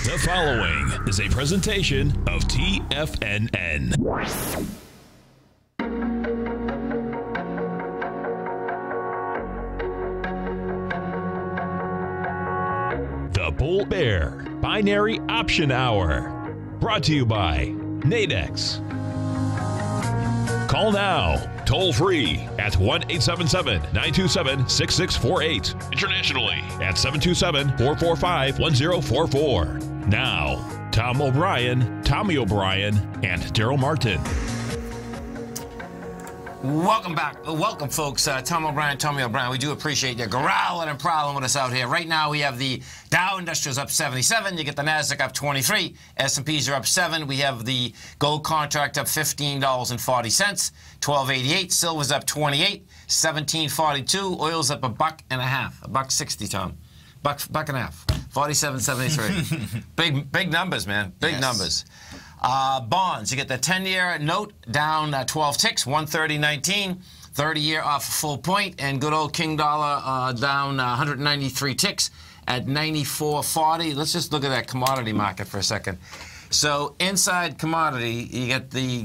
The following is a presentation of TFNN. The Bull Bear Binary Option Hour. Brought to you by Nadex. Call now, toll free at 1-877-927-6648. Internationally at 727-445-1044. Now, Tommy O'Brien, and Darrell Martin. Welcome back. Welcome, folks. Tommy O'Brien. We do appreciate you growling and prowling with us out here. Right now, we have the Dow Industrials up 77. You get the Nasdaq up 23. S&Ps are up 7. We have the gold contract up $15.40, 12.88. Silver's up 28, 17.42. Oil's up $1.50, $1.60, Tom. Buck and a half, 47.73. Big numbers, man. Big numbers. Bonds, you get the 10-year note down 12 ticks, 130.19. 30-year off a full point, and good old King Dollar down 193 ticks at 94.40. Let's just look at that commodity market for a second. So inside commodity, you get the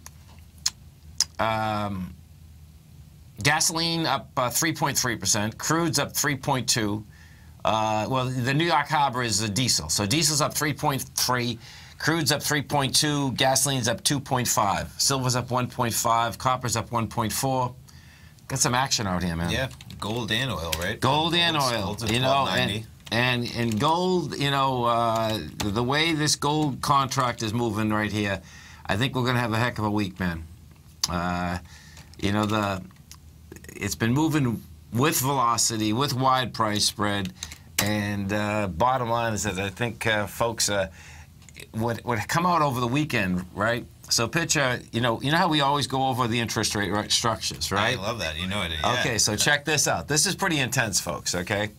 gasoline up 3.3%, crude's up 3.2%. Well, the New York Harbor is the diesel. So diesel's up 3.3%. Crude's up 3.2, gasoline's up 2.5, silver's up 1.5, copper's up 1.4. Got some action out here, man. Yeah, gold and oil, right? Gold and oil, Gold's you know, and gold, you know, the way this gold contract is moving right here, I think we're going to have a heck of a week, man. You know, it's been moving with velocity, with wide price spread, and bottom line is that I think folks. What come out over the weekend, right? So picture, you know how we always go over the interest rate structures, right? I love that. You know it. Yeah. Okay, so check this out. This is pretty intense, folks, okay?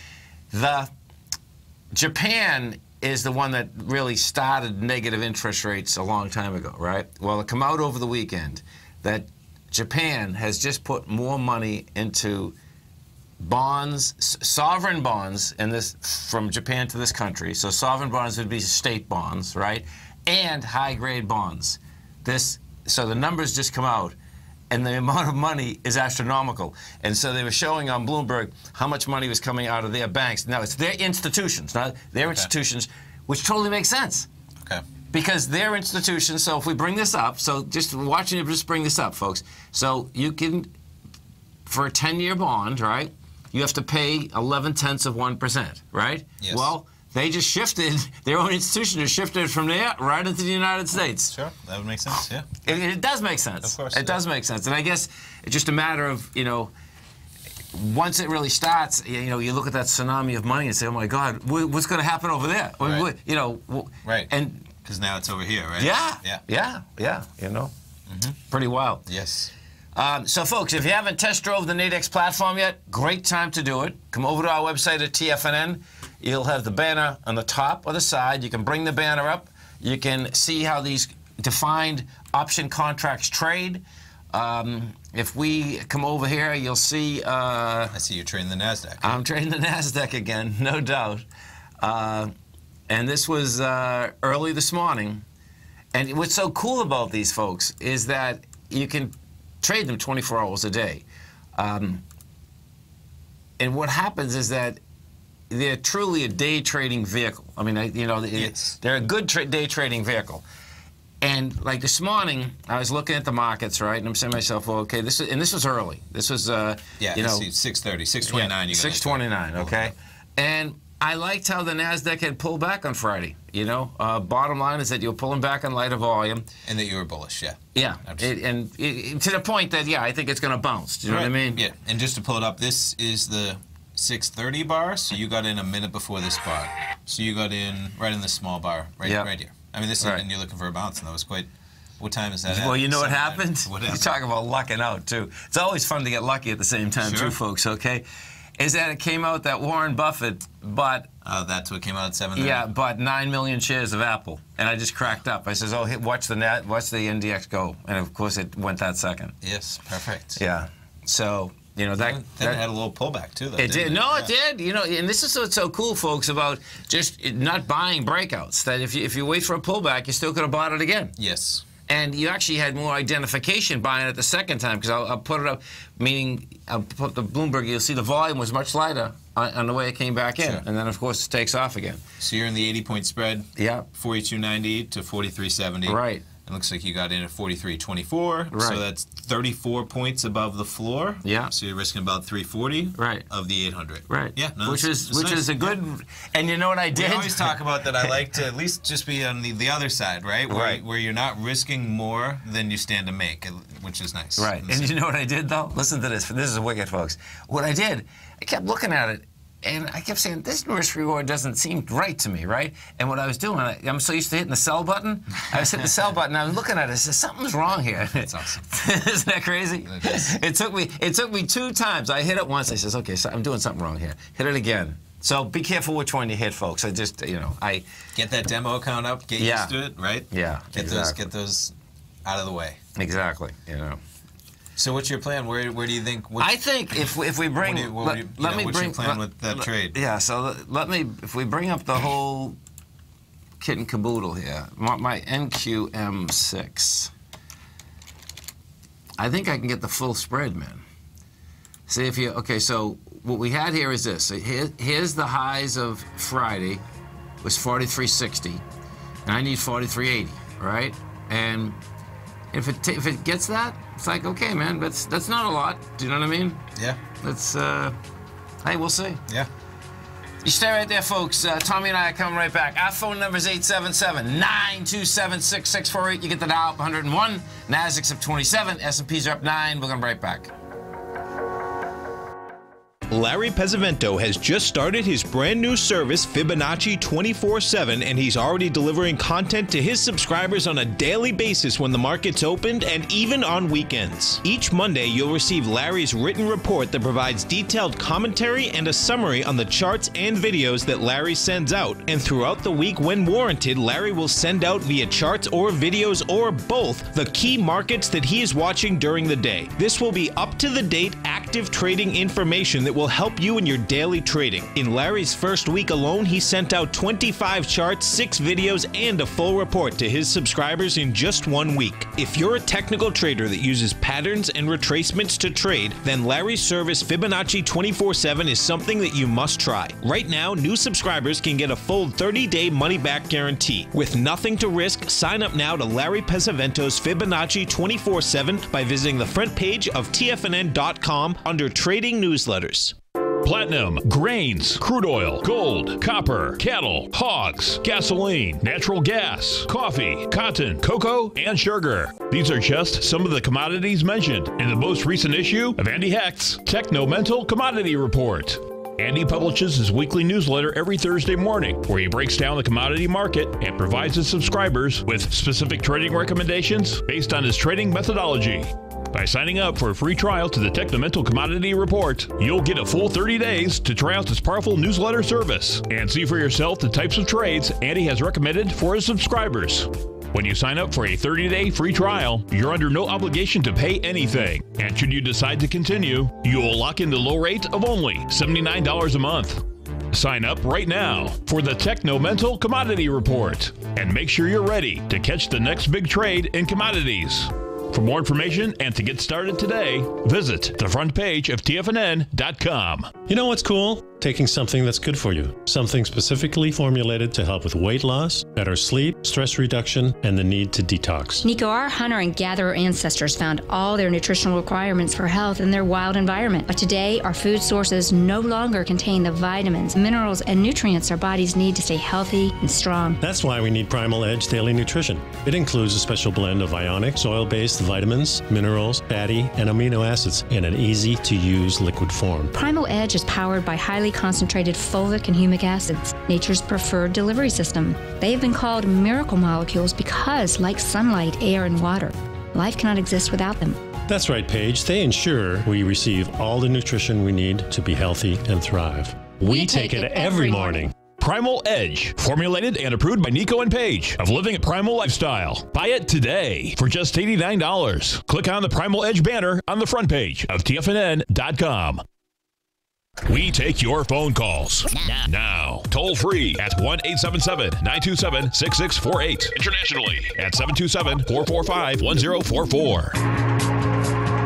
Japan is the one that really started negative interest rates a long time ago, right? Well, it come out over the weekend that Japan has just put more money into bonds, sovereign bonds, and this from Japan to this country. So sovereign bonds would be state bonds, right? And high-grade bonds. So the numbers just come out, and the amount of money is astronomical. And so they were showing on Bloomberg how much money was coming out of their banks. Now it's their institutions, not their institutions, which totally makes sense. Okay. Because they're institutions. So if we bring this up, so just watching it, just bring this up, folks. So you can, for a 10-year bond, right? You have to pay 0.11%, right? Yes. Well, they just shifted, their own institution has shifted from there right into the United States. Sure, that would make sense, yeah. It does make sense. Of course. It does make sense. And I guess it's just a matter of, you know, once it really starts, you know, you look at that tsunami of money and say, oh my God, what's going to happen over there? Right. You know. Right. And because now it's over here, right? Yeah. Yeah. You know, pretty wild. Yes. So, folks, if you haven't test drove the Nadex platform yet, great time to do it. Come over to our website at TFNN. You'll have the banner on the top or the side. You can bring the banner up. You can see how these defined option contracts trade. If we come over here, you'll see... I see you're trading the Nasdaq. I'm trading the Nasdaq again, no doubt. And this was early this morning. And what's so cool about these folks is that you can trade them 24 hours a day. And what happens is that they're truly a day trading vehicle. I mean, you know, they're a good day trading vehicle. And like this morning, I was looking at the markets, right? And I'm saying to myself, well, okay, this was early. This was, you know, 6:30, 6:29. 6:29, okay. And I liked how the Nasdaq had pulled back on Friday. You know, bottom line is that you were pulling back on lighter volume, and that you were bullish. Yeah. Yeah, and to the point that I think it's going to bounce. Do you know what I mean? Yeah. And just to pull it up, this is the 6:30 bar. So you got in a minute before this bar. So you got in right in this small bar, right here. I mean, this is, and you're looking for a bounce, and that was quite. What time is that? Well, you know what happened? What happened? You talk about lucking out too. It's always fun to get lucky at the same time, too, folks. Okay. Is that it came out that Warren Buffett bought... that's what came out at 7:30? Yeah, bought 9 million shares of Apple. And I just cracked up. I says, oh, watch the NDX go. And, of course, it went that second. Yes, perfect. Yeah. So You know, then it had a little pullback too, though. It did. No, Yeah. it did. You know, and this is what's so cool, folks, about just not buying breakouts. That if you wait for a pullback, you still could have bought it again. Yes. And you actually had more identification buying it the second time, because I'll put it up, meaning I'll put the Bloomberg, you'll see the volume was much lighter on the way it came back in. Sure. And then, of course, it takes off again. So you're in the 80-point spread. Yeah. 42.90 to 43.70. Right. It looks like you got in at 43.24. Right. So that's 34 points above the floor. Yeah. So you're risking about 340. Right. Of the 800. Right. Yeah. No, which that's is nice. a good. And you know what I did? We always talk about that. I like to at least just be on the other side, right? Where you're not risking more than you stand to make, which is nice. Right. And you know what I did, though? Listen to this. This is wicked, folks. What I did, I kept looking at it, and I kept saying, this risk reward doesn't seem right to me, right? And what I was doing, I'm so used to hitting the sell button. I was hitting the sell button. I was looking at it. I said, something's wrong here. That's awesome. Isn't that crazy? It took me 2 times. I hit it once. I says, okay, so I'm doing something wrong here. Hit it again. So be careful which one you hit, folks. I just, I get that demo account up. Get used to it, right? Yeah. Get those out of the way. Exactly. So what's your plan? Where do you think? I think if we bring, what's your plan with that trade? Yeah. So if we bring up the whole kit and caboodle here, my NQM6. I think I can get the full spread, man. See if you So what we had here is this. So here's the highs of Friday was 43.60, and I need 43.80, right? And if it gets that, it's like, okay, man, that's not a lot. Do you know what I mean? Yeah. Hey, we'll see. Yeah. You stay right there, folks. Tommy and I are coming right back. Our phone number is 877-927-6648. You get the Dow up 101, Nasdaq's up 27, S&P's are up 9. We're going to be right back. Larry Pesavento has just started his brand new service, Fibonacci 24/7, and he's already delivering content to his subscribers on a daily basis when the market's opened and even on weekends. Each Monday, you'll receive Larry's written report that provides detailed commentary and a summary on the charts and videos that Larry sends out. And throughout the week, when warranted, Larry will send out via charts or videos or both the key markets that he is watching during the day. This will be up-to-the-date, active trading information that will help you in your daily trading. In Larry's first week alone, he sent out 25 charts, 6 videos, and a full report to his subscribers in just 1 week. If you're a technical trader that uses patterns and retracements to trade, then Larry's service Fibonacci 24/7 is something that you must try. Right now, new subscribers can get a full 30-day money-back guarantee. With nothing to risk, sign up now to Larry Pesavento's Fibonacci 24/7 by visiting the front page of TFNN.com under Trading Newsletters. Platinum, grains, crude oil, gold, copper, cattle, hogs, gasoline, natural gas, coffee, cotton, cocoa, and sugar. These are just some of the commodities mentioned in the most recent issue of Andy Hecht's Techno-Mental Commodity Report. Andy publishes his weekly newsletter every Thursday morning, where he breaks down the commodity market and provides his subscribers with specific trading recommendations based on his trading methodology. By signing up for a free trial to the Techno-Mental Commodity Report, you'll get a full 30 days to try out this powerful newsletter service and see for yourself the types of trades Andy has recommended for his subscribers. When you sign up for a 30-day free trial, you're under no obligation to pay anything. And should you decide to continue, you will lock in the low rate of only $79 a month. Sign up right now for the Techno-Mental Commodity Report and make sure you're ready to catch the next big trade in commodities. For more information and to get started today, visit the front page of TFNN.com. You know what's cool? Taking something that's good for you. Something specifically formulated to help with weight loss, better sleep, stress reduction, and the need to detox. Nico, our hunter and gatherer ancestors found all their nutritional requirements for health in their wild environment. But today, our food sources no longer contain the vitamins, minerals, and nutrients our bodies need to stay healthy and strong. That's why we need Primal Edge Daily Nutrition. It includes a special blend of ionic, soil-based vitamins, minerals, fatty, and amino acids in an easy-to-use liquid form. Primal Edge is powered by highly concentrated fulvic and humic acids, nature's preferred delivery system. They have been called miracle molecules because, like sunlight, air, and water, life cannot exist without them. That's right, Paige. They ensure we receive all the nutrition we need to be healthy and thrive. We take it every morning. Primal Edge, formulated and approved by Nico and Paige of Living a Primal Lifestyle. Buy it today for just $89. Click on the Primal Edge banner on the front page of TFNN.com. We take your phone calls now. Toll free at 1-877-927-6648. Internationally at 727-445-1044.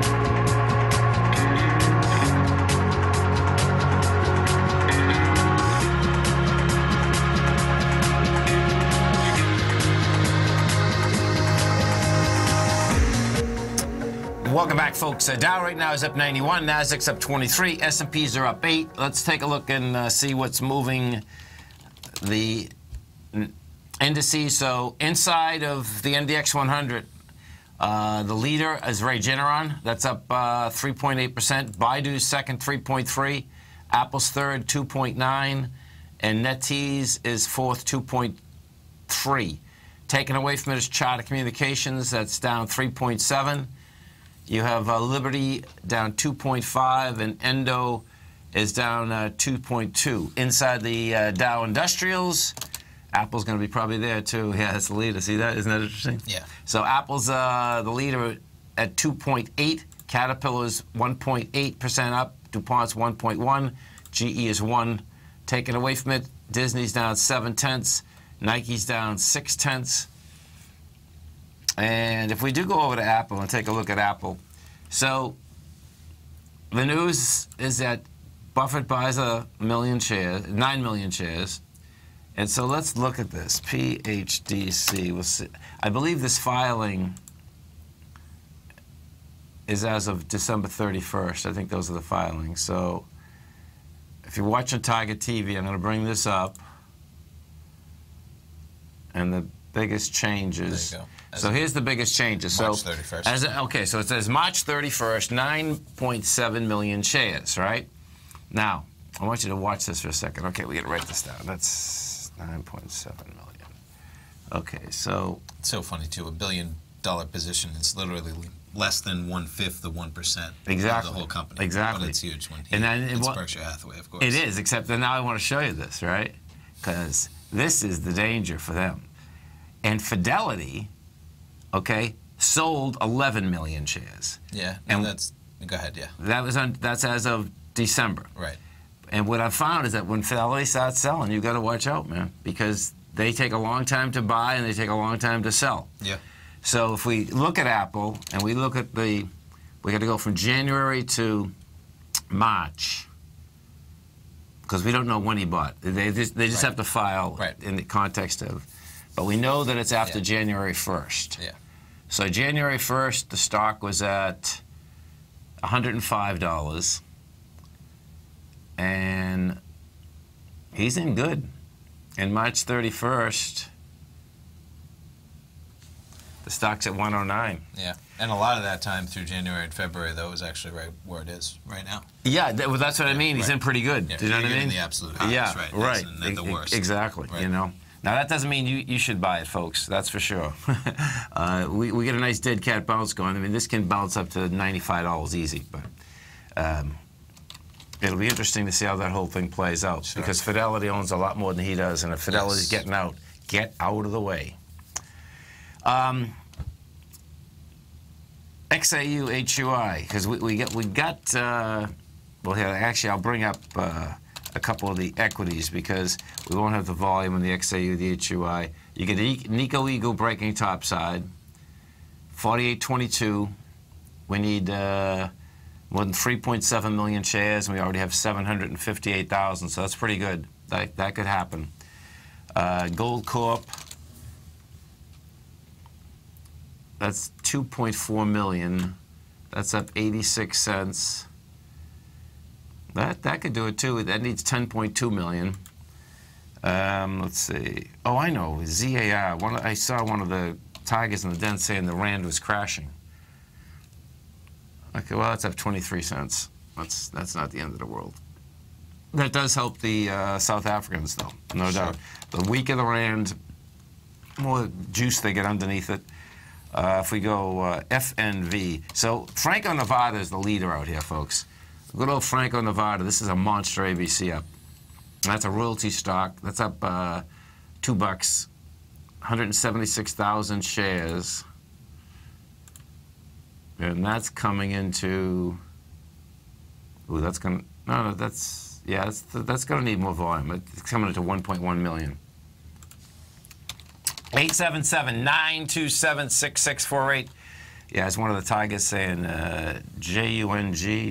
Welcome back, folks. Dow right now is up 91. Nasdaq's up 23. S&Ps are up 8. Let's take a look and see what's moving the indices. So inside of the NDX 100, the leader is Regeneron. That's up 3.8%. Baidu's second, 3.3. Apple's third, 2.9. And NetEase is fourth, 2.3. Taken away from it is Charter Communications. That's down 3.7. You have Liberty down 2.5, and Endo is down 2.2. Inside the Dow Industrials, Apple's going to be probably there too. Yeah, that's the leader. See that? Isn't that interesting? Yeah. So Apple's the leader at 2.8. Caterpillar's 1.8% up. DuPont's 1.1. GE is 1. Taken away from it, Disney's down 0.7. Nike's down 0.6. And if we do go over to Apple and take a look at Apple, so the news is that Buffett buys 9 million shares. And so let's look at this. PHDC. We'll see. I believe this filing is as of December 31st. I think those are the filings. So if you're watching Tiger TV, I'm going to bring this up. And the biggest changes. There you go. So here's the biggest changes. March so 31st. Okay, so it says March 31st, 9.7 million shares, right? Now, I want you to watch this for a second. Okay, we got to write this down. That's 9.7 million. Okay, so... It's so funny, too. $1 billion position is literally less than 1/5 of 1% exactly. of the whole company. Exactly. But it's huge when it's Berkshire Hathaway, of course. It is, except that now I want to show you this, right? Because this is the danger for them. And Fidelity... okay, sold 11 million shares. Yeah, and that's go ahead. Yeah, that's as of December. Right. And what I found is that when Fidelity starts selling, you got to watch out, man, because they take a long time to buy and they take a long time to sell. Yeah. So if we look at Apple and we look at we got to go from January to March, because we don't know when he bought. They just have to file in the context of. But we know that it's after January 1st. Yeah. So January 1st, the stock was at $105. And he's in good. And March 31st, the stock's at 109. Yeah. And a lot of that time through January and February, though, is actually right where it is right now. Yeah, that's what I mean. He's in pretty good. Yeah, do you know what I mean? In the absolute highs, yeah, right. And the worst. Exactly, right. You know. Now, that doesn't mean you should buy it, folks. That's for sure. We get a nice dead cat bounce going. I mean, this can bounce up to $95 easy, but it'll be interesting to see how that whole thing plays out. Sure. Because Fidelity owns a lot more than he does, and if Fidelity's getting out, get out of the way. XAU, HUI, because we got well, here, actually, I'll bring up a couple of the equities because we won't have the volume in the XAU, the HUI. You get Nico Eagle breaking topside, 48.22. We need more than 3.7 million shares, and we already have 758,000, so that's pretty good. That could happen. Gold Corp, that's 2.4 million. That's up 86 cents. That could do it too. That needs 10.2 million. Let's see. Oh, I know. ZAR. I saw one of the tigers in the den saying the rand was crashing. Okay, well, that's up 23 cents. That's not the end of the world. That does help the South Africans, though, no doubt. The weaker the rand, more juice they get underneath it. If we go FNV. So Franco-Nevada is the leader out here, folks. Good old Franco-Nevada. This is a monster ABC up. That's a royalty stock. That's up $2, 176,000 shares. And that's coming into, ooh, that's going to, no, that's, yeah, that's going to need more volume. It's coming into 1.1 million. 877-927-6648. Yeah, it's one of the Tigers saying J-U-N-G.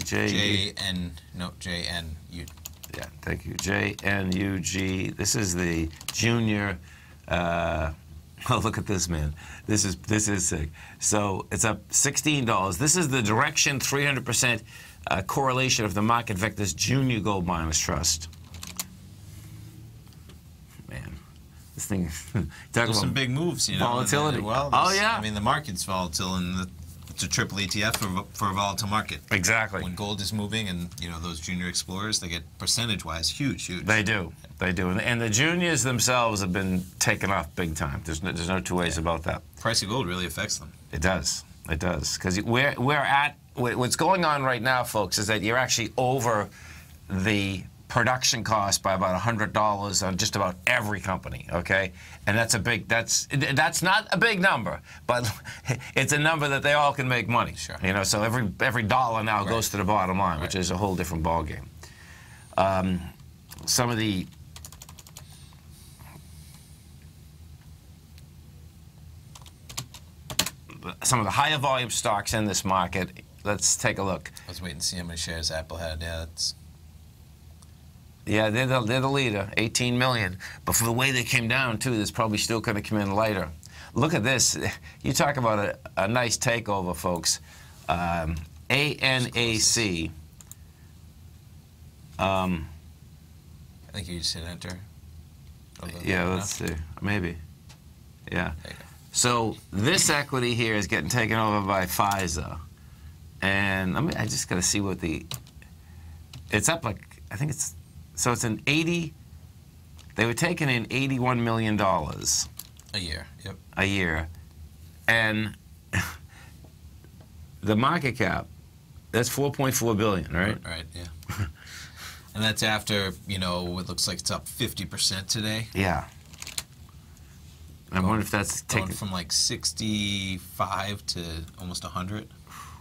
J-N-U. Yeah, thank you. J-N-U-G. This is the junior. Oh, look at this, man. This is sick. So it's up $16. This is the Direction 300% correlation of the market vectors junior gold miners trust. Man, this thing. There's some big moves, you know. Volatility. Well, oh yeah. I mean, the market's volatile, and it's a triple ETF for a volatile market. Exactly. When gold is moving, and you know those junior explorers, they get percentage-wise huge. They do. They do. And the juniors themselves have been taken off big time. There's no two ways about that. Price of gold really affects them. It does. It does. Because what's going on right now, folks, is that you're actually over the production cost by about $100 on just about every company, okay? And that's not a big number, but it's a number that they all can make money. Sure. You know, so every dollar now goes to the bottom line, which is a whole different ballgame. Some of the higher volume stocks in this market. Let's take a look. I was waiting to see how many shares Apple had. Yeah, they're the leader, 18 million. But for the way they came down, too, there's probably still going to come in later. Look at this. You talk about a nice takeover, folks. ANAC. I think you just hit enter. Yeah, let's see. Maybe. Yeah. So this equity here is getting taken over by Pfizer. And I just got to see what it's up like, I think it's, so it's an 80, they were taking in $81 million. A year, yep. A year. And the market cap, that's $4.4 billion, right? Right, yeah. And that's after, you know, it looks like it's up 50% today. Yeah. I wonder if that's going from like 65 to almost 100.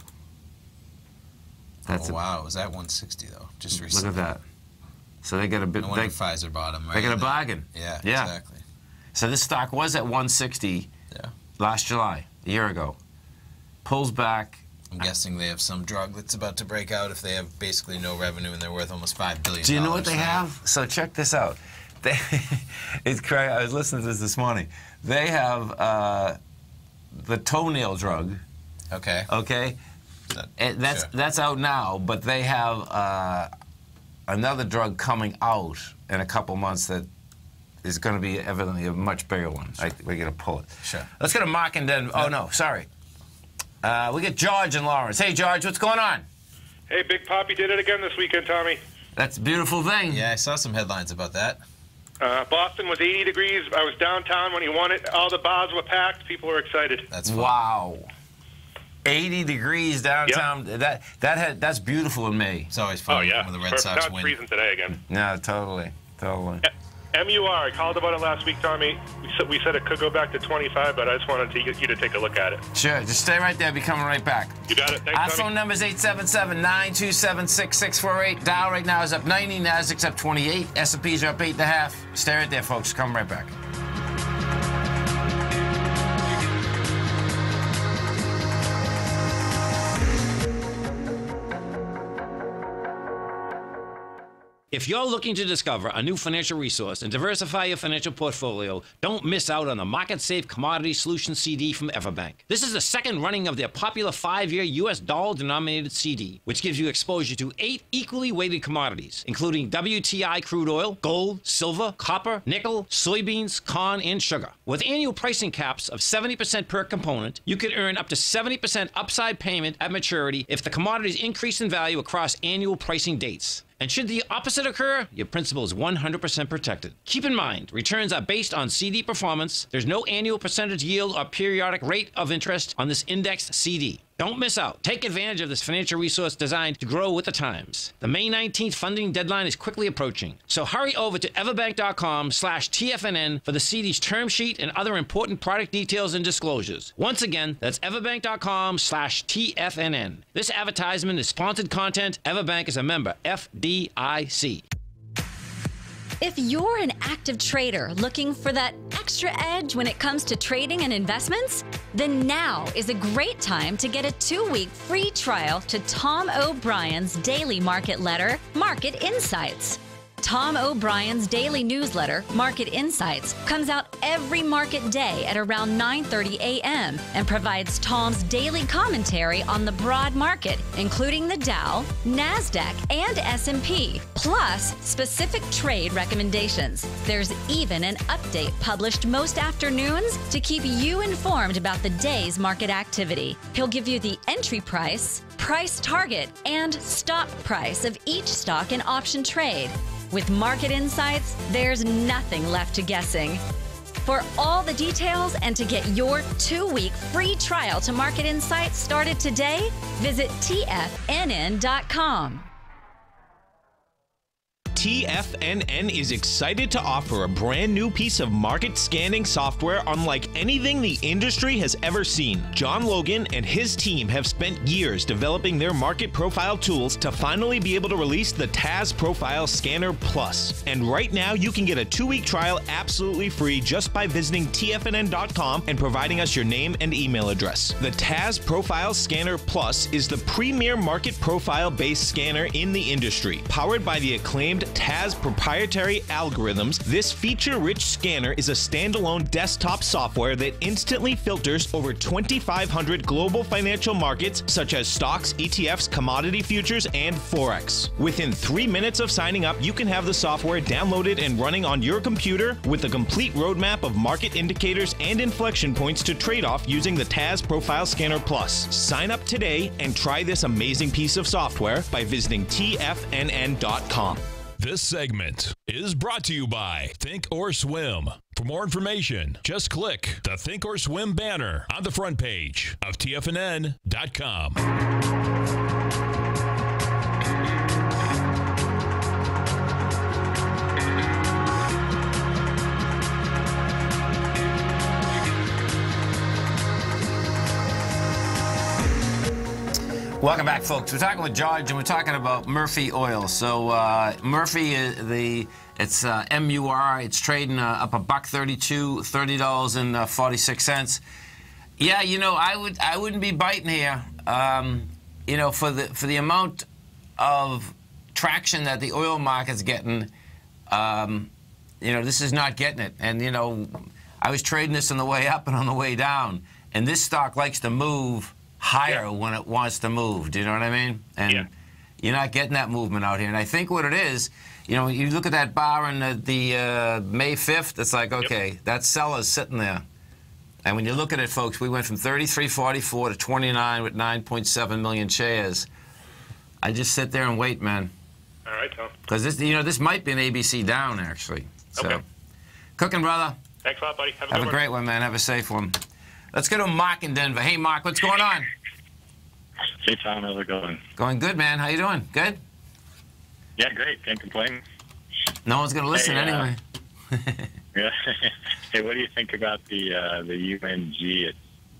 That's wow, it was at 160 though, just recently. Look at that. So they got a bit. No wonder Pfizer bought them, right? They got a bargain. Yeah, yeah, exactly. So this stock was at 160 last July, a year ago. Pulls back. I'm guessing they have some drug that's about to break out if they have basically no revenue and they're worth almost $5 billion. Do you know what they have? So check this out. It's crazy. I was listening to this morning. They have the toenail drug. Okay. Okay. That's out now, but they have another drug coming out in a couple months that is going to be evidently a much bigger one. Sure. We're going to pull it. Sure. Let's go to Mark and then. Oh no, sorry. We get George and Lawrence. Hey, George, what's going on? Hey, Big Papi did it again this weekend, Tommy. That's a beautiful thing. Yeah, I saw some headlines about that. Boston was 80 degrees. I was downtown when he won it. All the bars were packed. People were excited. That's fun. Wow. 80 degrees downtown. Yep. That's beautiful in May. It's always fun when the Red Sox win. Now it's freezing today again. No, totally. MUR, I called about it last week, Tommy. We said it could go back to 25, but I just wanted you to take a look at it. Sure. Just stay right there. I'll be coming right back. You got it. Thanks, Our Tommy. phone number is 877-927-6648. Dow right now is up 90. Nasdaq's up 28. S&P's are up 8.5. Stay right there, folks. Come right back. If you're looking to discover a new financial resource and diversify your financial portfolio, don't miss out on the Market Safe Commodity Solution CD from Everbank. This is the second running of their popular 5-year U.S. dollar-denominated CD, which gives you exposure to 8 equally weighted commodities, including WTI crude oil, gold, silver, copper, nickel, soybeans, corn, and sugar. With annual pricing caps of 70% per component, you can earn up to 70% upside payment at maturity if the commodities increase in value across annual pricing dates. And should the opposite occur, your principal is 100% protected. Keep in mind, returns are based on CD performance. There's no annual percentage yield or periodic rate of interest on this indexed CD. Don't miss out. Take advantage of this financial resource designed to grow with the times. The May 19th funding deadline is quickly approaching, so hurry over to everbank.com/TFNN for the CD's term sheet and other important product details and disclosures. Once again, that's everbank.com/TFNN. This advertisement is sponsored content. Everbank is a member, FDIC. If you're an active trader looking for that extra edge when it comes to trading and investments, then now is a great time to get a 2-week free trial to Tom O'Brien's daily market letter, Market Insights. Tom O'Brien's daily newsletter, Market Insights, comes out every market day at around 9:30 a.m. and provides Tom's daily commentary on the broad market, including the Dow, NASDAQ, and S&P, plus specific trade recommendations. There's even an update published most afternoons to keep you informed about the day's market activity. He'll give you the entry price, price target, and stop price of each stock and option trade. With Market Insights, there's nothing left to guessing. For all the details and to get your 2-week free trial to Market Insights started today, visit TFNN.com. TFNN is excited to offer a brand new piece of market scanning software unlike anything the industry has ever seen. John Logan and his team have spent years developing their market profile tools to finally be able to release the TAS Profile Scanner Plus. And right now you can get a 2-week trial absolutely free just by visiting TFNN.com and providing us your name and email address. The TAS Profile Scanner Plus is the premier market profile-based scanner in the industry. Powered by the acclaimed TAS proprietary algorithms, this feature-rich scanner is a standalone desktop software that instantly filters over 2,500 global financial markets such as stocks, ETFs, commodity futures, and Forex. Within 3 minutes of signing up, you can have the software downloaded and running on your computer with a complete roadmap of market indicators and inflection points to trade off using the TAS Profile Scanner Plus. Sign up today and try this amazing piece of software by visiting TFNN.com. This segment is brought to you by Think or Swim. For more information, just click the Think or Swim banner on the front page of TFNN.com. Welcome back, folks. We're talking with George, and we're talking about Murphy Oil. So Murphy, it's MUR. It's trading up $1.32, $30.46. Yeah, you know, I wouldn't be biting here. You know, for the amount of traction that the oil market's getting, you know, this is not getting it. And you know, I was trading this on the way up and on the way down, and this stock likes to move higher when it wants to move. Do you know what I mean? And you're not getting that movement out here. And I think what it is, you know, you look at that bar on the May 5th, it's like, okay, that seller's sitting there. And when you look at it, folks, we went from 33.44 to 29 with 9.7 million shares. I just sit there and wait, man. All right, Tom. Because this, you know, this might be an ABC down, actually. So, okay. Cooking, brother. Thanks a lot, buddy. Have a great one, man. Have a safe one. Let's go to Mark in Denver. Hey, Mark, what's going on? Hey, Tom, how's it going? Going good, man. How you doing? Good? Yeah, great. Can't complain. No one's going to listen anyway. Yeah. Hey, what do you think about the UNG?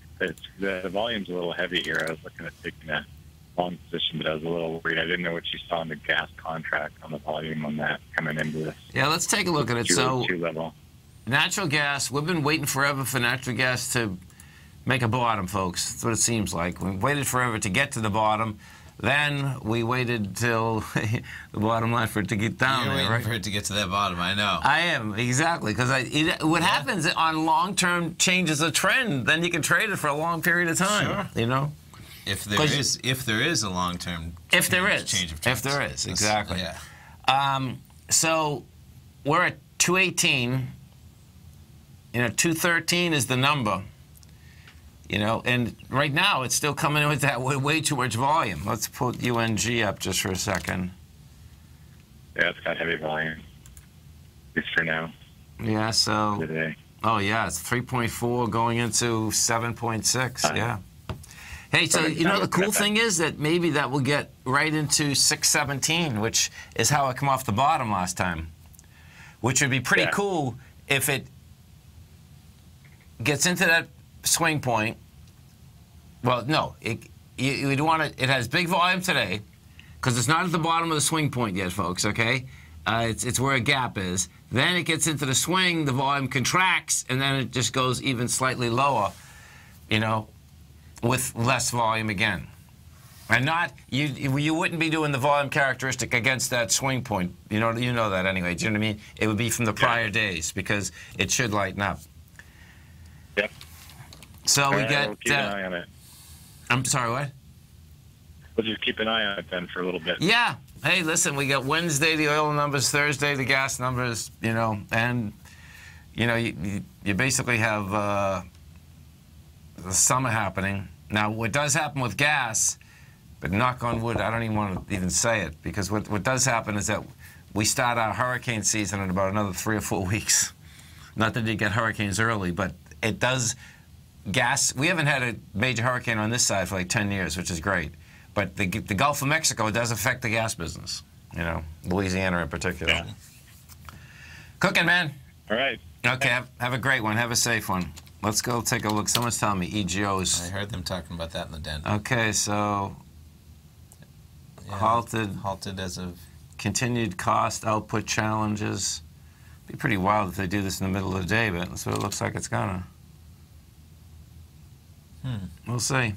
The volume's a little heavy here. I was looking at taking a long position, but I was a little worried. I didn't know what you saw in the gas contract on the volume on that coming into this. Yeah, let's take a look at it. So, level. Natural gas, we've been waiting forever for natural gas to make a bottom, folks. That's what it seems like. We waited forever to get to the bottom. Then we waited till the bottom line for it to get down. You're there, waiting right? for it to get to that bottom, I know. I am, exactly. Because what happens on long-term changes a trend, then you can trade it for a long period of time. Sure. You know? If there is a long-term change of trends. If there is, exactly. Yeah. So we're at 218. You know, 213 is the number. You know, and right now it's still coming in with that way too much volume. Let's put UNG up just for a second. Yeah, it's got heavy volume. At least for now. Yeah, so. Today. Oh, yeah, it's 3.4 going into 7.6. Yeah. Hey, so you know the cool thing is that maybe that will get right into 617, which is how it came off the bottom last time, which would be pretty cool if it gets into that swing point. Well, no, you'd want it. It has big volume today because it's not at the bottom of the swing point yet, folks. Okay, it's where a gap is. Then it gets into the swing, the volume contracts, and then it just goes even slightly lower. You know, with less volume again. And not, you wouldn't be doing the volume characteristic against that swing point. You know that anyway. Do you know what I mean? It would be from the prior days because it should lighten up. Yep. So we got... We'll keep an eye on it. I'm sorry, what? We'll just keep an eye on it then for a little bit. Yeah. Hey, listen, we got Wednesday the oil numbers, Thursday the gas numbers, you know, and, you know, you basically have the summer happening. Now, what does happen with gas, but knock on wood, I don't even want to even say it, because what does happen is that we start our hurricane season in about another 3 or 4 weeks. Not that you get hurricanes early, but it does... Gas, we haven't had a major hurricane on this side for like 10 years, which is great. But the Gulf of Mexico does affect the gas business, you know, Louisiana in particular. Yeah. Cooking, man. All right. Okay, have a great one. Have a safe one. Let's go take a look. Someone's telling me EGO's. I heard them talking about that in the den. Okay, so halted as of... Continued cost output challenges. Be pretty wild if they do this in the middle of the day, but that's what it looks like it's gonna. We'll see.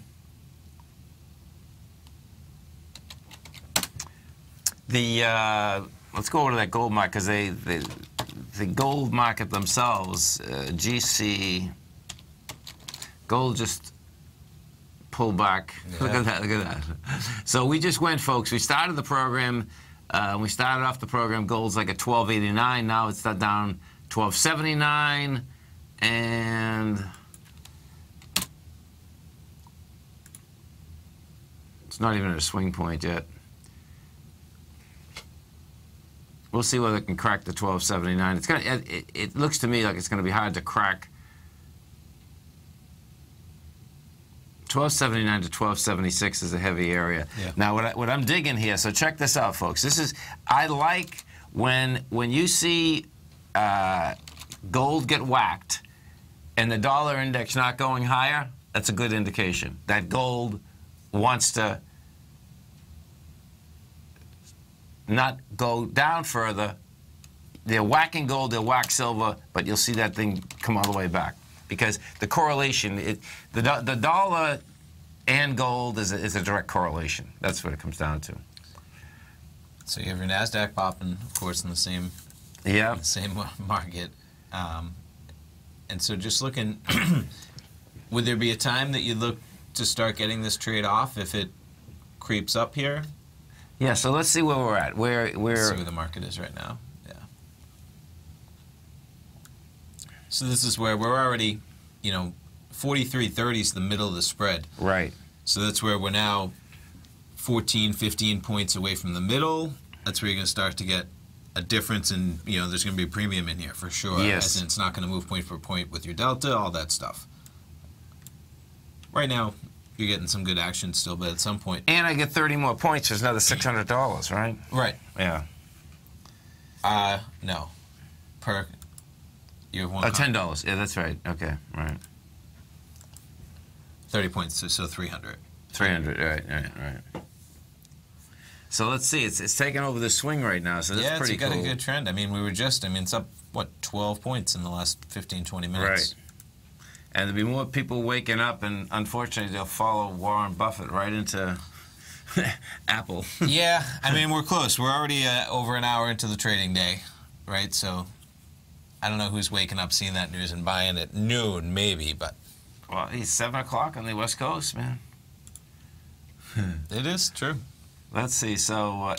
Let's go over to that gold market because the gold market themselves, GC, gold just pulled back. Yeah. Look at that, look at that. So we just went, folks. We started the program. We started off the program. Gold's like at 1289. Now it's down 1279, and it's not even at a swing point yet. We'll see whether it can crack the 1279. It's gonna. It looks to me like it's going to be hard to crack 1279 to 1276 is a heavy area. Yeah. Now, what I'm digging here. So check this out, folks. This is I like when you see gold get whacked and the dollar index not going higher. That's a good indication that gold wants to not go down further. They're whacking gold, they'll whack silver, but you'll see that thing come all the way back because the correlation, the dollar and gold is a direct correlation. That's what it comes down to. So you have your NASDAQ popping, of course, in the same market, and so just looking, would there be a time that you look to start getting this trade off if it creeps up here? Yeah, so let's see where we're at. Let's see where the market is right now. Yeah. So this is where we're already, 43.30 is the middle of the spread. Right. So that's where we're now 14, 15 points away from the middle. That's where you're going to start to get a difference in, there's going to be a premium in here for sure. Yes. As in it's not going to move point for point with your delta, all that stuff. Right now, you're getting some good action still, but at some point... And I get 30 more points. There's another $600, right? Right. Yeah. No. You have one... $10. Yeah, that's right. Okay, right. 30 points, so 300. 300, right. So let's see. It's taking over the swing right now, so that's pretty cool. Yeah, it's got a good trend. I mean, it's up, 12 points in the last 15, 20 minutes. Right. And there'll be more people waking up, and unfortunately, they'll follow Warren Buffett right into Apple. Yeah, I mean, we're close. We're already over an hour into the trading day, right? So I don't know who's waking up, seeing that news, and buying at noon, maybe, but... Well, it's 7 o'clock on the West Coast, man. It is true. Let's see. So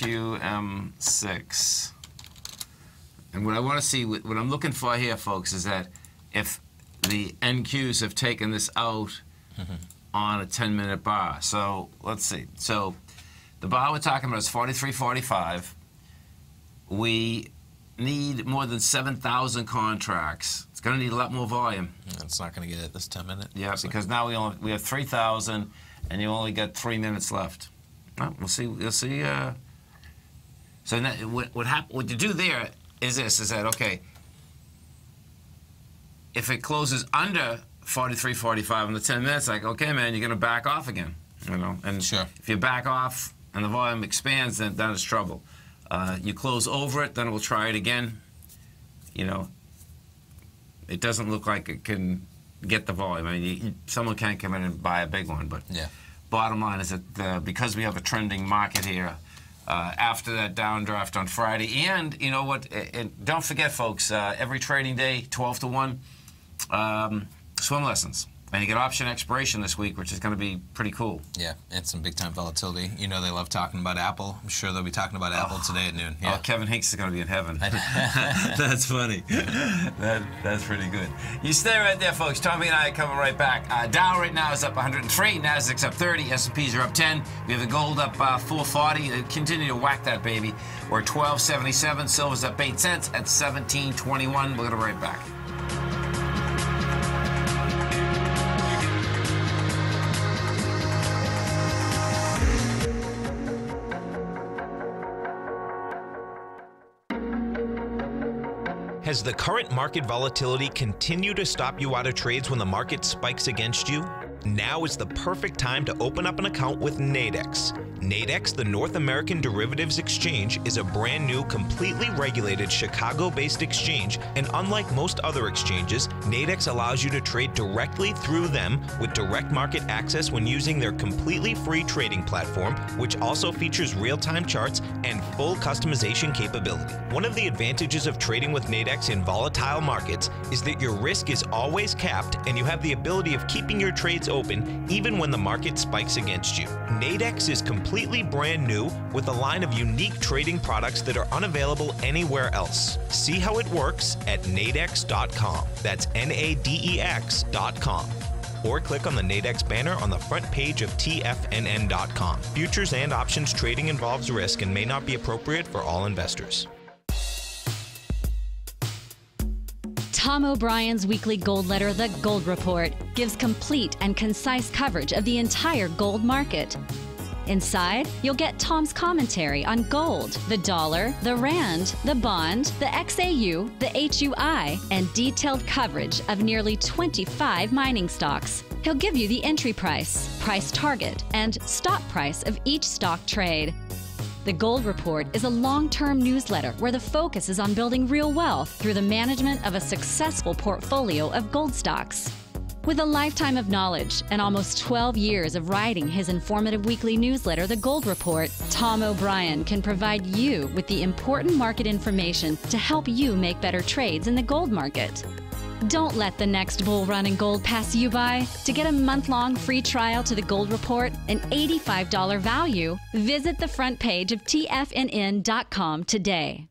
NQM6. And what I want to see, what I'm looking for here, folks, is that if the NQs have taken this out on a 10-minute bar. So let's see. So the bar we're talking about is 43.45. We need more than 7,000 contracts. It's going to need a lot more volume. It's not going to get it this 10 minutes. Yeah, because now we have 3,000, and you only got 3 minutes left. Well, we'll see. We'll see. So now, what you do there is this: is that okay? If it closes under 43.45 in the 10 minutes, like, okay, man, you're going to back off again, you know. And sure. If you back off and the volume expands, then that is trouble. You close over it, then we'll try it again. You know, it doesn't look like it can get the volume. I mean, someone can't come in and buy a big one, but yeah. Bottom line is that because we have a trending market here, after that downdraft on Friday, and you know what? And don't forget, folks, every trading day, 12 to 1. Swim lessons. And you get option expiration this week, which is going to be pretty cool. Yeah, and some big-time volatility. You know they love talking about Apple. I'm sure they'll be talking about Apple today at noon. Yeah. Oh, Kevin Hinks is going to be in heaven. That's funny. That's pretty good. You stay right there, folks. Tommy and I are coming right back. Dow right now is up 103. Nasdaq's up 30. S&Ps are up 10. We have the gold up 440. They continue to whack that baby. We're at 12.77. Silver's up 8 cents at 17.21. We'll get right back. Has the current market volatility continued to stop you out of trades when the market spikes against you? Now is the perfect time to open up an account with Nadex. Nadex, the North American Derivatives Exchange, is a brand new, completely regulated Chicago-based exchange, and unlike most other exchanges, Nadex allows you to trade directly through them with direct market access when using their completely free trading platform, which also features real-time charts and full customization capability. One of the advantages of trading with Nadex in volatile markets is that your risk is always capped and you have the ability of keeping your trades open even when the market spikes against you. Nadex is completely brand new with a line of unique trading products that are unavailable anywhere else. See how it works at nadex.com. That's Nadex.com. Or click on the Nadex banner on the front page of TFNN.com. Futures and options trading involves risk and may not be appropriate for all investors. Tom O'Brien's weekly gold letter, The Gold Report, gives complete and concise coverage of the entire gold market. Inside, you'll get Tom's commentary on gold, the dollar, the rand, the bond, the XAU, the HUI, and detailed coverage of nearly 25 mining stocks. He'll give you the entry price, price target, and stop price of each stock trade. The Gold Report is a long-term newsletter where the focus is on building real wealth through the management of a successful portfolio of gold stocks. With a lifetime of knowledge and almost 12 years of writing his informative weekly newsletter, The Gold Report, Tom O'Brien can provide you with the important market information to help you make better trades in the gold market. Don't let the next bull run in gold pass you by. To get a month-long free trial to The Gold Report, an $85 value, visit the front page of TFNN.com today.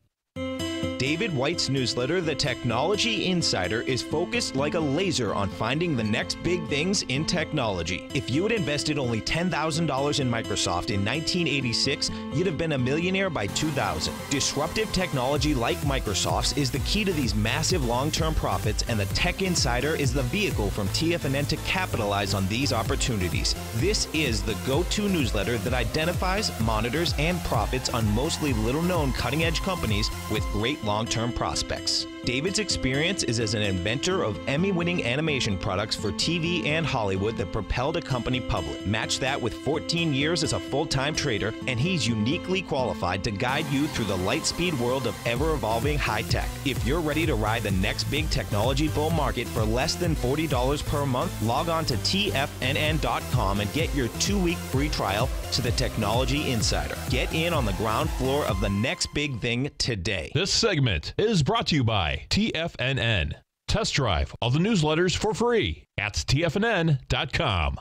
David White's newsletter, The Technology Insider, is focused like a laser on finding the next big things in technology. If you had invested only $10,000 in Microsoft in 1986, you'd have been a millionaire by 2000. Disruptive technology like Microsoft's is the key to these massive long-term profits, and the Tech Insider is the vehicle from TFNN to capitalize on these opportunities. This is the go-to newsletter that identifies, monitors, and profits on mostly little-known cutting-edge companies with great long-term prospects. David's experience is as an inventor of Emmy-winning animation products for TV and Hollywood that propelled a company public. Match that with 14 years as a full-time trader, and he's uniquely qualified to guide you through the light-speed world of ever-evolving high-tech. If you're ready to ride the next big technology bull market for less than $40 per month, log on to TFNN.com and get your 2-week free trial to the Technology Insider. Get in on the ground floor of the next big thing today. This segment is brought to you by TFNN. Test drive all the newsletters for free at TFNN.com.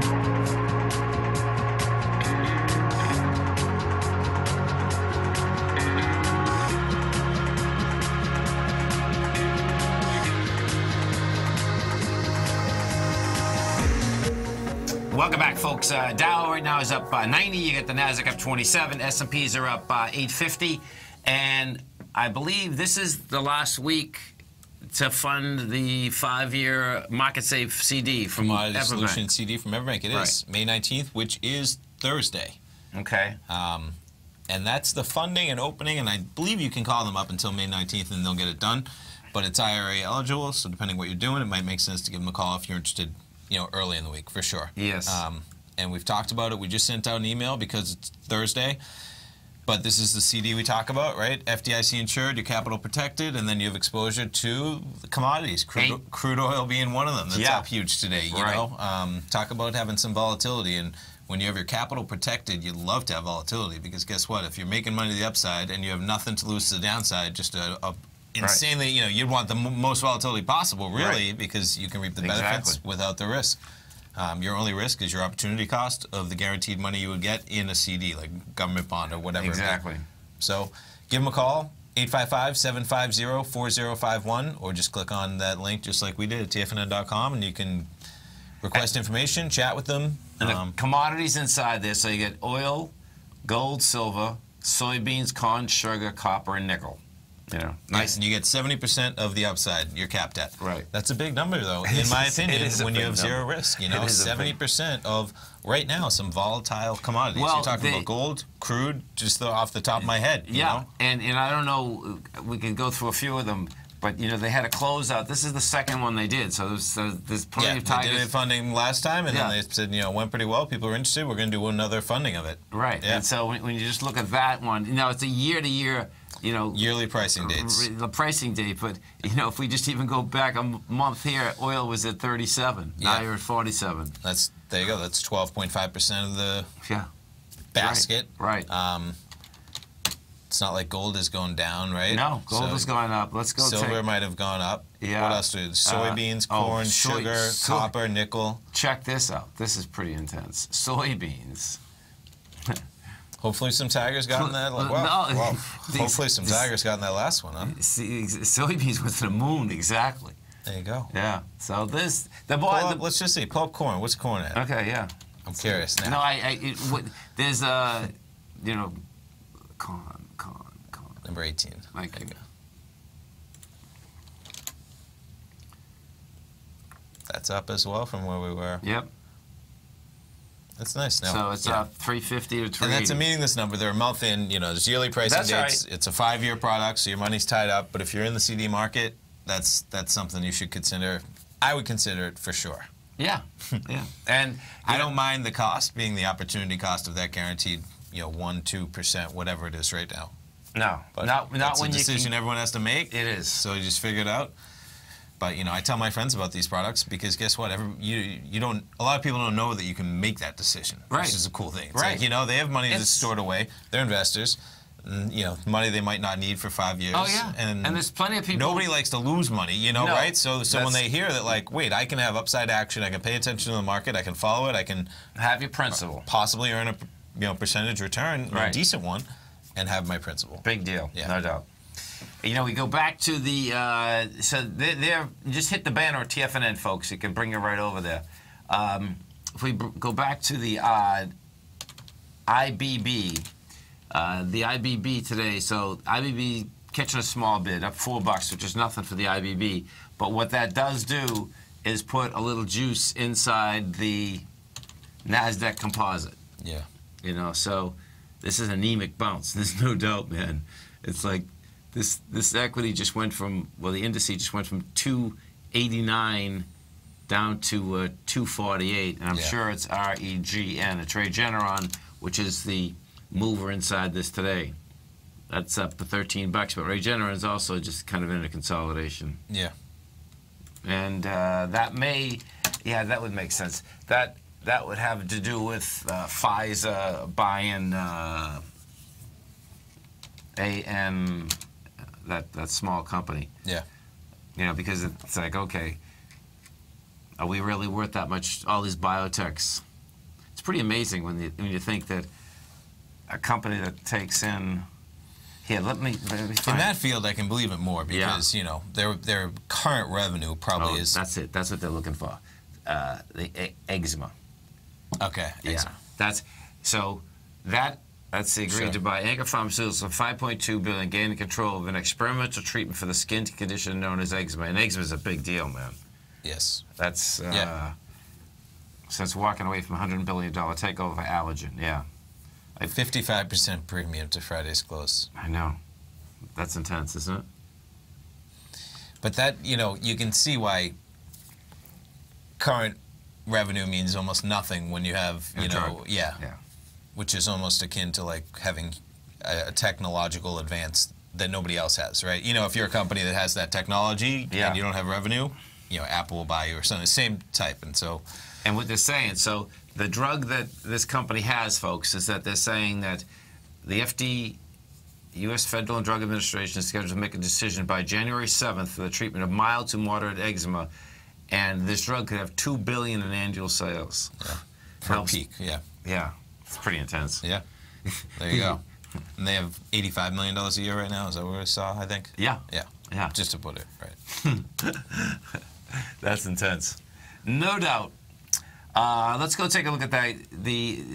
Welcome back, folks. Dow right now is up 90. You get the Nasdaq up 27. S&Ps are up 850. And I believe this is the last week to fund the 5-year Market Safe CD from Commodity Everbank. Solution CD from Everbank. It is May 19th, which is Thursday. Okay. And that's the funding and opening, and I believe you can call them up until May 19th and they'll get it done. But it's IRA eligible, so depending what you're doing, it might make sense to give them a call if you're interested, early in the week, for sure. Yes. And we've talked about it. We just sent out an email because it's Thursday. But this is the CD we talk about, right? FDIC insured, you're capital protected, and then you have exposure to the commodities, crude oil being one of them. That's up huge today, you know? Talk about having some volatility. And when you have your capital protected, you'd love to have volatility because guess what? If you're making money to the upside and you have nothing to lose to the downside, just a insanely, you'd want the most volatility possible, really, because you can reap the benefits without the risk. Your only risk is your opportunity cost of the guaranteed money you would get in a CD, like government bond or whatever. Exactly. So give them a call, 855-750-4051, or just click on that link just like we did at TFNN.com, and you can request information, chat with them. And the commodities inside there, so you get oil, gold, silver, soybeans, corn, sugar, copper, and nickel. Nice. And you get 70% of the upside you're capped at. Right. That's a big number, though, in my opinion, when you have zero risk. 70% of, right now, some volatile commodities. Well, you're talking about gold, crude, just off the top of my head. You know? And I don't know, we can go through a few of them, but, they had a closeout. This is the second one they did, so there's plenty of tigers. They did funding last time, and then they said, it went pretty well. People are interested. We're going to do another funding of it. Right. Yeah. And so when you just look at that one, it's a year-to-year, yearly pricing dates. The pricing date, but if we just even go back a month here, oil was at 37. Now you're at 47. There you go. That's 12.5% of the basket. Right. It's not like gold is going down, right? No, gold is going up. Let's go. Silver might have gone up. Yeah. What else do we do? Soybeans, corn, sugar, copper, nickel. Check this out. This is pretty intense. Soybeans. Hopefully some tigers got in that. Hopefully some tigers got in that last one, huh? Soybeans went to the moon, exactly. There you go. Yeah. So this, let's just see. Pull up corn. What's corn at? Okay. Yeah. I'm curious now. No, there's corn. Number 18. There you go. That's up as well from where we were. Yep. That's nice. Now, so it's up 350 to 380. And that's a meaningless number. They're a month in. There's yearly pricing dates. Right. It's a 5-year product, so your money's tied up. But if you're in the CD market, that's something you should consider. I would consider it for sure. Yeah. Yeah. And I don't mind the cost being the opportunity cost of that guaranteed, 1-2%, whatever it is right now. No, but not when a decision everyone has to make. It is. So you just figure it out. But I tell my friends about these products because guess what? You don't. A lot of people don't know that you can make that decision. Right. Which is a cool thing. It's like, they have money that's stored away. They're investors. And, money they might not need for 5 years. Oh yeah. And there's plenty of people. Nobody likes to lose money, right? So when they hear that, like, wait, I can have upside action. I can pay attention to the market. I can follow it. I can have your principal. Possibly earn a percentage return, a decent one. And have my principal. Big deal, no doubt. We go back to the, so they're just hit the banner at TFNN, folks. It can bring you right over there. If we go back to the IBB, today, so IBB catching a small bid, up $4, which is nothing for the IBB. But what that does do is put a little juice inside the NASDAQ composite. Yeah. So this is an anemic bounce. There's no doubt, man. It's like this equity just went from, the indice just went from 289 down to 248, and I'm sure it's REGN, it's Regeneron, which is the mover inside this today. That's up to $13, but Regeneron is also just kind of in a consolidation. Yeah. And that would make sense. That would have to do with Pfizer buying that small company. Yeah. Because it's like, okay, are we really worth that much? All these biotechs. It's pretty amazing when you think that a company that takes in. Here, let me find. In that field, I can believe it more because their current revenue probably is. That's it. That's what they're looking for. The eczema. Okay. Yeah. That's so that That's the agreed to buy Anchor Pharmaceuticals for $5.2 billion, gaining control of an experimental treatment for the skin condition known as eczema. And eczema is a big deal, man. Yes. That's so it's walking away from a $100 billion takeover for Allergen. Yeah. 55% premium to Friday's close. I know. That's intense, isn't it? But that, you can see why current revenue means almost nothing when you have, yeah, which is almost akin to like having a technological advance that nobody else has, right? If you're a company that has that technology and you don't have revenue, Apple will buy you or something, same type, and so. And what they're saying, so the drug that this company has, folks, is that they're saying that the FDA, U.S. Federal and Drug Administration, is scheduled to make a decision by January 7th for the treatment of mild to moderate eczema, and this drug could have $2 billion in annual sales. Yeah. For a peak, yeah. Yeah, it's pretty intense. Yeah, there you go. And they have $85 million a year right now. Is that what we saw? I think. Yeah. Yeah. Yeah. Just to put it right. That's intense, no doubt. Let's go take a look at that. Did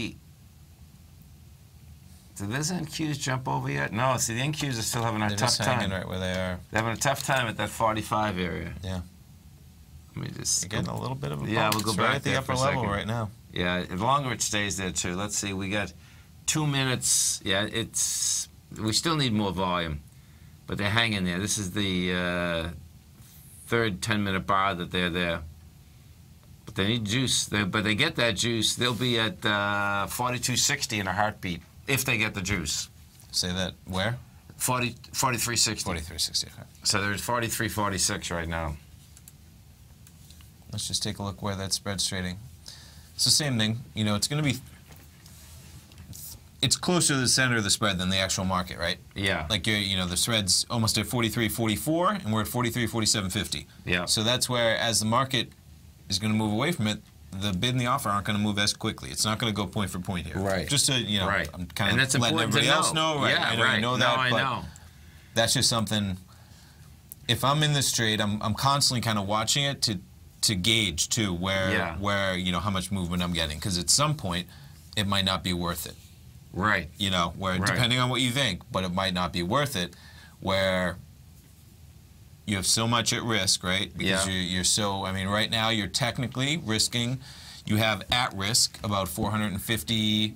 those NQs jump over yet? No. See, the NQs are still having a tough time. Hanging right where they are. They're having a tough time at that 45 area. Yeah. Let me just. You're getting a little bit of a bump. Yeah, we'll go back right at the upper level right now. Yeah, the longer it stays there too. Let's see. We got 2 minutes. Yeah, we still need more volume, but they're hanging there. This is the third 10-minute bar that they're there. But they need juice. But they get that juice. They'll be at 42.60 in a heartbeat if they get the juice. Say that where? 43.60. 43.60. Okay. So there's 43.46 right now. Let's just take a look where that spread's trading. It's the same thing. It's going to be. It's closer to the center of the spread than the actual market, right? Yeah. Like the spread's almost at 43.44, and we're at 43.47.50. Yeah. So that's where, as the market is going to move away from it, the bid and the offer aren't going to move as quickly. It's not going to go point for point here. Right. Just to right. I'm kind of letting everybody else know. Right. Yeah, I know right. you know that. I but know. That's just something. If I'm in this trade, I'm constantly kind of watching it to gauge too where how much movement I'm getting, because at some point it might not be worth it. Right. Where depending on what you think, but it might not be worth it, where you have so much at risk, right? Because you're so, right now you're technically risking, you have at risk about $550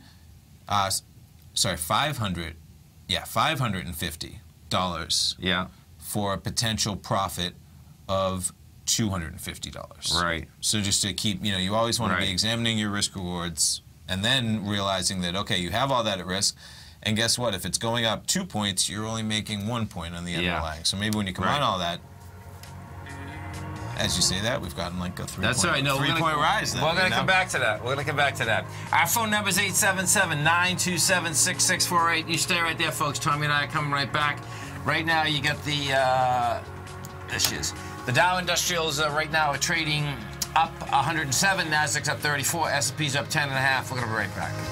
for a potential profit of $250. Right. So just to keep, you always want to be examining your risk rewards, and then realizing that, okay, you have all that at risk, and guess what? If it's going up 2 points, you're only making 1 point on the underlying. So maybe when you combine all that, as you say that, we've gotten like a 3-point rise. We're going to come back to that. Our phone number is 877-927-6648. You stay right there, folks. Tommy and I are coming right back. Right now, you got the, there she is. The Dow Industrials right now are trading up 107, Nasdaq's up 34, S&P's up 10.5. We're going to be right back.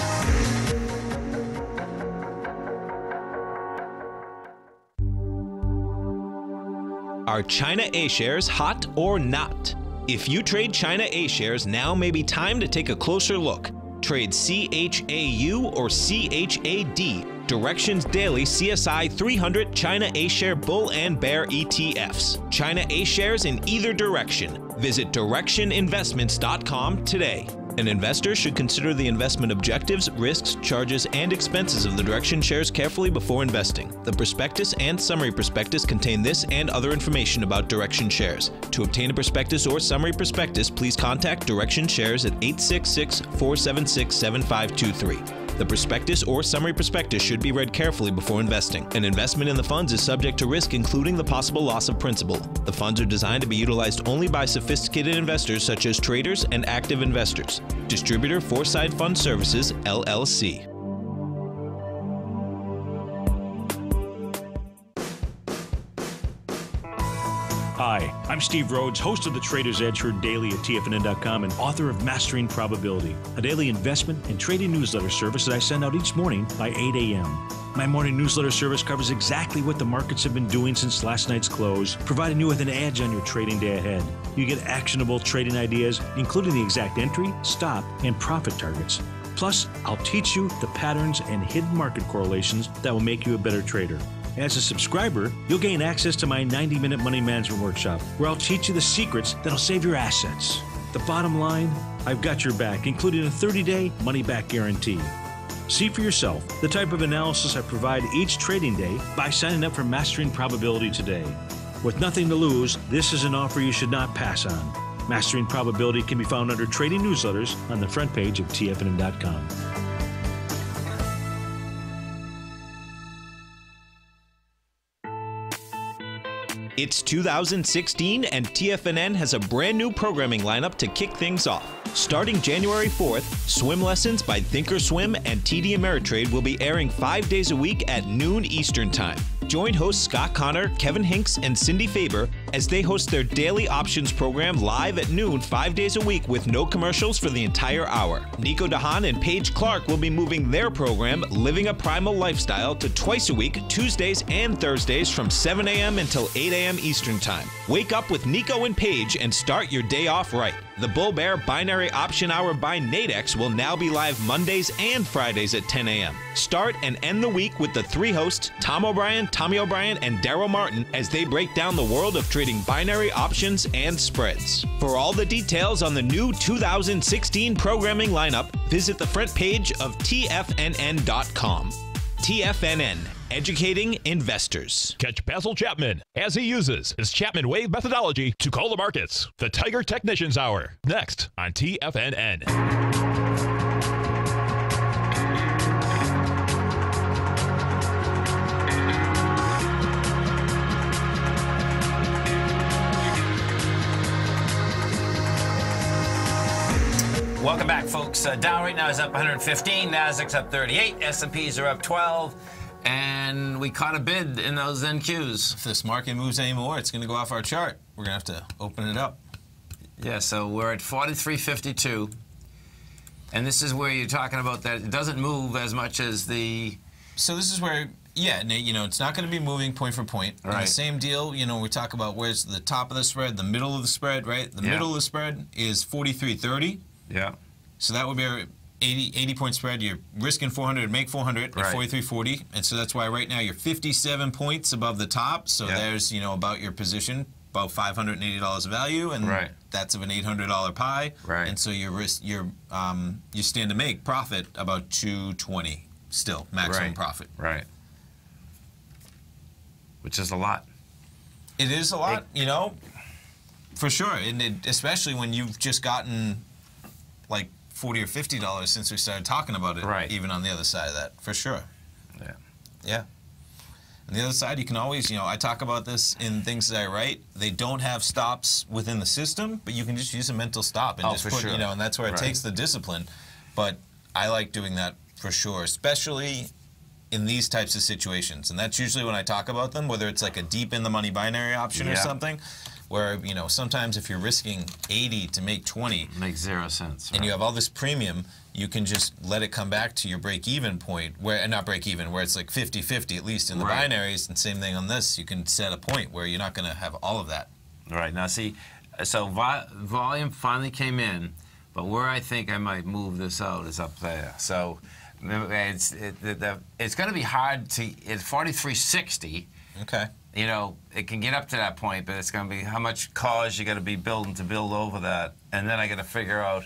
Are China A-shares hot or not? If you trade China A-shares, now may be time to take a closer look. Trade CHAU or CHAD, Directions Daily CSI 300 China A-share Bull and Bear ETFs. China A-shares in either direction. Visit directioninvestments.com today. An investor should consider the investment objectives, risks, charges, and expenses of the Direction shares carefully before investing. The prospectus and summary prospectus contain this and other information about Direction shares. To obtain a prospectus or summary prospectus, please contact Direction shares at 866-476-7523. The prospectus or summary prospectus should be read carefully before investing. An investment in the funds is subject to risk, including the possible loss of principal. The funds are designed to be utilized only by sophisticated investors such as traders and active investors. Distributor Foreside Fund Services, LLC. Hi, I'm Steve Rhodes, host of the Trader's Edge, heard daily at TFNN.com and author of Mastering Probability, a daily investment and trading newsletter service that I send out each morning by 8 a.m. My morning newsletter service covers exactly what the markets have been doing since last night's close, providing you with an edge on your trading day ahead. You get actionable trading ideas, including the exact entry, stop, and profit targets. Plus, I'll teach you the patterns and hidden market correlations that will make you a better trader. As a subscriber, you'll gain access to my 90-minute money management workshop, where I'll teach you the secrets that'll save your assets. The bottom line, I've got your back, including a 30-day money-back guarantee. See for yourself the type of analysis I provide each trading day by signing up for Mastering Probability today. With nothing to lose, this is an offer you should not pass on. Mastering Probability can be found under Trading Newsletters on the front page of TFNN.com. It's 2016 and TFNN has a brand new programming lineup to kick things off. Starting January 4th, swim lessons by Thinkorswim and TD Ameritrade will be airing 5 days a week at noon Eastern Time. Join hosts Scott Connor, Kevin Hinks, and Cindy Faber as they host their daily options program live at noon 5 days a week with no commercials for the entire hour. Nico DeHaan and Paige Clark will be moving their program, Living a Primal Lifestyle, to twice a week, Tuesdays and Thursdays from 7 a.m. until 8 a.m. Eastern Time. Wake up with Nico and Paige and start your day off right. The Bull Bear Binary Option Hour by Nadex will now be live Mondays and Fridays at 10 a.m. Start and end the week with the three hosts, Tom O'Brien, Tommy O'Brien, and Darrell Martin, as they break down the world of trading binary options and spreads. For all the details on the new 2016 programming lineup, visit the front page of TFNN.com. TFNN, educating investors. Catch Basil Chapman as he uses his Chapman Wave methodology to call the markets. The Tiger Technicians Hour, next on TFNN. Welcome back, folks. Dow right now is up 115, Nasdaq's up 38, S&Ps are up 12, and we caught a bid in those NQs. If this market moves anymore, it's going to go off our chart. We're going to have to open it up. Yeah, so we're at 43.52, and this is where you're talking about that it doesn't move as much as the... So this is where, yeah, you know, it's not going to be moving point for point. Right. And the same deal, you know, we talk about where's the top of the spread, the middle of the spread, right? The middle of the spread is 43.30. Yeah. So that would be a 80-point spread. You're risking 400 to make 400 at 43.40. And so that's why right now you're 57 points above the top. So there's, you know, about your position, about $580 of value. And that's of an $800 pie. Right. And so you stand to make profit about $220 still, maximum profit. Right. Which is a lot. It is a lot, you know, for sure. And especially when you've just gotten like $40 or $50 since we started talking about it, even on the other side of that, for sure. Yeah. Yeah. On the other side, you can always, you know, I talk about this in things that I write. They don't have stops within the system, but you can just use a mental stop and just put, you know, and that's where it takes the discipline. But I like doing that for sure, especially in these types of situations. And that's usually when I talk about them, whether it's like a deep in the money binary option or something, where, you know, sometimes if you're risking 80 to make 20, makes 0 sense. And you have all this premium, you can just let it come back to your break-even point, where, not break-even, where it's like 50-50, at least in the binaries, and same thing on this. You can set a point where you're not going to have all of that. Right. Now, see, so volume finally came in, but where I think I might move this out is up there. So it's going to be hard to, at 43.60. Okay. You know, it can get up to that point, but it's going to be how much cause you got to be building to build over that. And then I got to figure out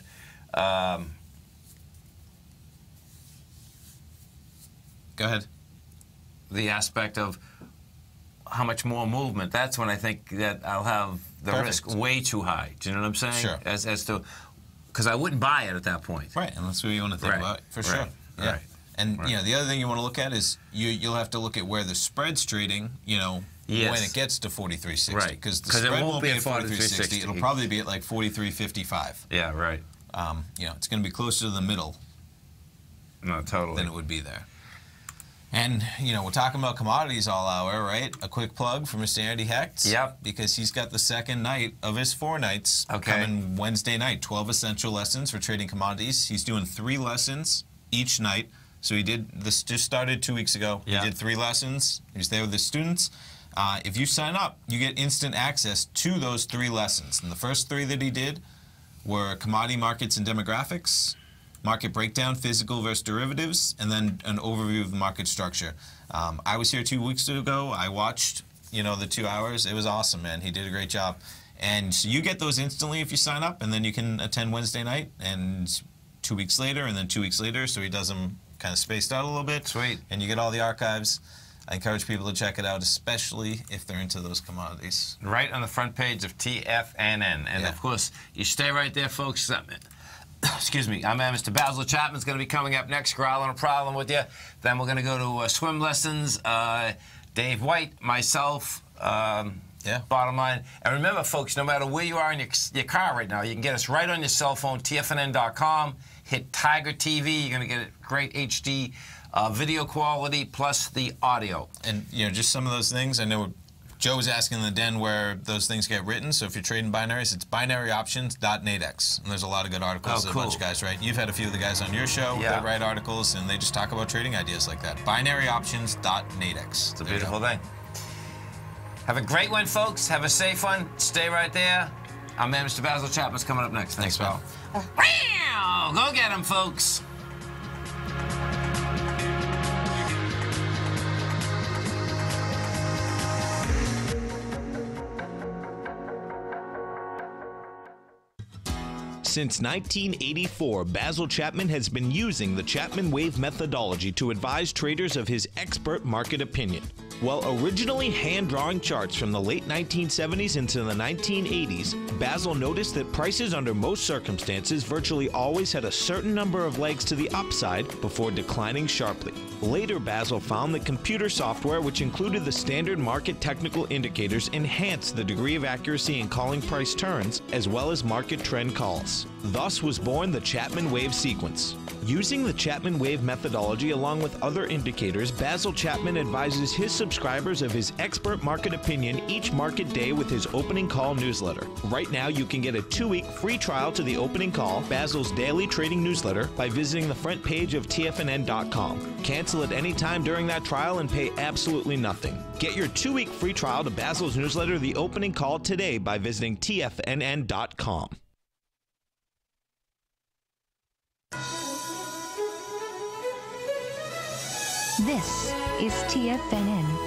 go ahead. The aspect of how much more movement. That's when I think that I'll have the risk way too high. Do you know what I'm saying? Sure. As to, because I wouldn't buy it at that point. Right, and that's what you want to think about, for sure. Yeah. Right. And you know, the other thing you want to look at is you'll have to look at where the spread's trading, you know, when it gets to 43.60. Right. Because the spread won't be at 43.60. It'll probably be at like 43.55. Yeah, right. You know, it's going to be closer to the middle. No, totally. Than it would be there. And, you know, we're talking about commodities all hour, right? A quick plug for Mr. Andy Hecht. Yep. Because he's got the second night of his 4 nights coming Wednesday night. 12 essential lessons for trading commodities. He's doing 3 lessons each night. So he did, this just started 2 weeks ago. He did 3 lessons. He's there with his students. If you sign up, you get instant access to those 3 lessons. And the first 3 that he did were commodity markets and demographics, market breakdown, physical versus derivatives, and then an overview of the market structure. I was here 2 weeks ago. I watched, the 2 hours. It was awesome, man. He did a great job. And so you get those instantly if you sign up, and then you can attend Wednesday night, and 2 weeks later, and then 2 weeks later, so he does them kind of spaced out a little bit. Sweet. And you get all the archives. I encourage people to check it out, especially if they're into those commodities. Right on the front page of TFNN. And, of course, you stay right there, folks. Excuse me. I'm Mr. Basil Chapman's going to be coming up next, growling a problem with you. Then we're going to go to swim lessons. Dave White, myself, bottom line. And remember, folks, no matter where you are in your car right now, you can get us right on your cell phone, TFNN.com. Hit Tiger TV. You're going to get a great HD video quality plus the audio. And, just some of those things. I know Joe was asking in the den where those things get written. So if you're trading binaries, it's binaryoptions.nadex. And there's a lot of good articles. Oh, cool. A bunch of guys, right? You've had a few of the guys on your show that write articles, and they just talk about trading ideas like that. Binaryoptions.nadex. It's a beautiful thing. Have a great one, folks. Have a safe one. Stay right there. I'm Mr. Basil Chapman's coming up next. Thanks, pal. Go get him, folks. Since 1984, Basil Chapman has been using the Chapman Wave methodology to advise traders of his expert market opinion. While originally hand-drawing charts from the late 1970s into the 1980s, Basil noticed that prices under most circumstances virtually always had a certain number of legs to the upside before declining sharply. Later, Basil found that computer software, which included the standard market technical indicators, enhanced the degree of accuracy in calling price turns, as well as market trend calls. Thus was born the Chapman Wave sequence. Using the Chapman Wave methodology along with other indicators, Basil Chapman advises his subscribers of his expert market opinion each market day with his opening call newsletter. Right now, you can get a 2-week free trial to the opening call, Basil's daily trading newsletter, by visiting the front page of TFNN.com. Cancel at any time during that trial and pay absolutely nothing. Get your 2-week free trial to Basil's newsletter, The Opening Call, today by visiting TFNN.com. This is TFNN.